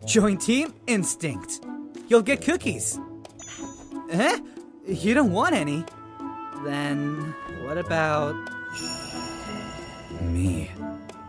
Join Team Instinct. You'll get cookies. Eh? You don't want any? Then what about me?